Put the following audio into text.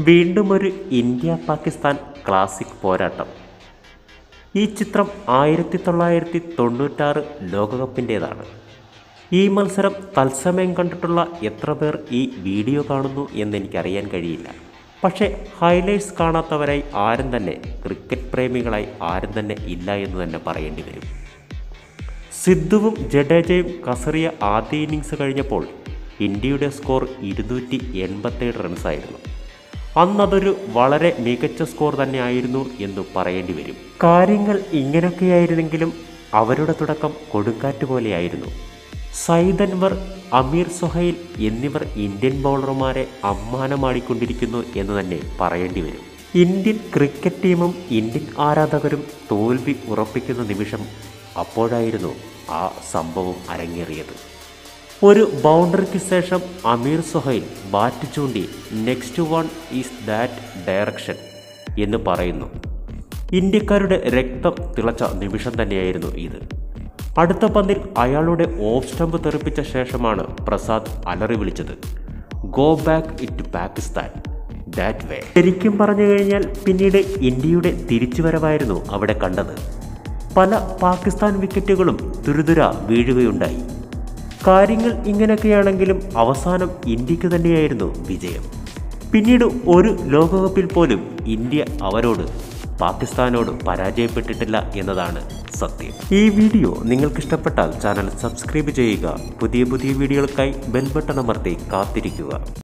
വീണ്ടും ഒരു India Pakistan classic പോരാട്ടം. ഈ ചിത്രം 1996 ലോകകപ്പിൻ്റേതാണ്. ഈ മത്സരം തത്സമയം കണ്ടിട്ടുള്ള എത്ര പേർ ഈ വീഡിയോ കാണുന്നു എന്നെനിക്കറിയാൻ കഴിയില്ല. പക്ഷേ ഹൈലൈറ്റ്സ് കാണാത്തവരായി ആരും തന്നെ, ക്രിക്കറ്റ് പ്രേമികളായി ആരും തന്നെ ഇല്ല എന്ന് തന്നെ പറയേണ്ടി വരും. സിദ്ധുവും ജഡേജയും കസറിയ ആദ്യ ഇന്നിങ്സ് കഴിഞ്ഞപ്പോൾ ഇന്ത്യയുടെ സ്കോർ 287 റൺസായിരുന്നു. അന്നതൊരു വളരെ മികച്ച സ്കോർ തന്നെയായിരുന്നു എന്ന് പറയേണ്ടി വരും. കാര്യങ്ങൾ ഇങ്ങനെയൊക്കെയായിരുന്നെങ്കിലും അവരുടെ തുടക്കം കൊടുങ്കാറ്റ് പോലെയായിരുന്നു. സയ്യിദ് അൻവർ, അമീർ സുഹൈൽ എന്നിവർ ഇന്ത്യൻ ബൗളർമാരെ അമ്മാനമാടിക്കൊണ്ടിരിക്കുന്നു എന്ന് തന്നെ പറയേണ്ടി വരും. ഇന്ത്യൻ ക്രിക്കറ്റ് ടീമും ഇന്ത്യൻ ആരാധകരും തോൽവി ഉറപ്പിക്കുന്ന നിമിഷം അപ്പോഴായിരുന്നു ആ സംഭവം അരങ്ങേറിയത്. ഒരു ബൗണ്ടറിക്ക് ശേഷം അമീർ സുഹൈൽ ബാറ്റ് ചൂണ്ടി next one is that direction എന്ന് പറയുന്നു. ഇന്ത്യക്കാരുടെ രക്തം തിളച്ച നിമിഷം തന്നെയായിരുന്നു ഇത്. അടുത്ത പന്തിൽ അയാളുടെ ഓഫ് സ്റ്റംപ് തെറിപ്പിച്ച ശേഷമാണ് പ്രസാദ് അലറി വിളിച്ചത്, go back it Pakistan that way. ശരിക്കും പറഞ്ഞു കഴിഞ്ഞാൽ പിന്നീട് ഇന്ത്യയുടെ തിരിച്ചുവരവായിരുന്നു അവിടെ കണ്ടത്. പല പാകിസ്ഥാൻ വിക്കറ്റുകളും തുരുതുര വീഴുകയുണ്ടായി. കാര്യങ്ങൾ ഇങ്ങനെയൊക്കെയാണെങ്കിലും അവസാനം ഇന്ത്യക്ക് തന്നെയായിരുന്നു വിജയം. പിന്നീട് ഒരു ലോകകപ്പിൽ പോലും ഇന്ത്യ അവരോട്, പാകിസ്ഥാനോട് പരാജയപ്പെട്ടിട്ടില്ല എന്നതാണ് സത്യം. ഈ വീഡിയോ നിങ്ങൾക്കിഷ്ടപ്പെട്ടാൽ ചാനൽ സബ്സ്ക്രൈബ് ചെയ്യുക. പുതിയ വീഡിയോകൾക്കായി ബെൽ ബട്ടൺ അമർത്തി കാത്തിരിക്കുക.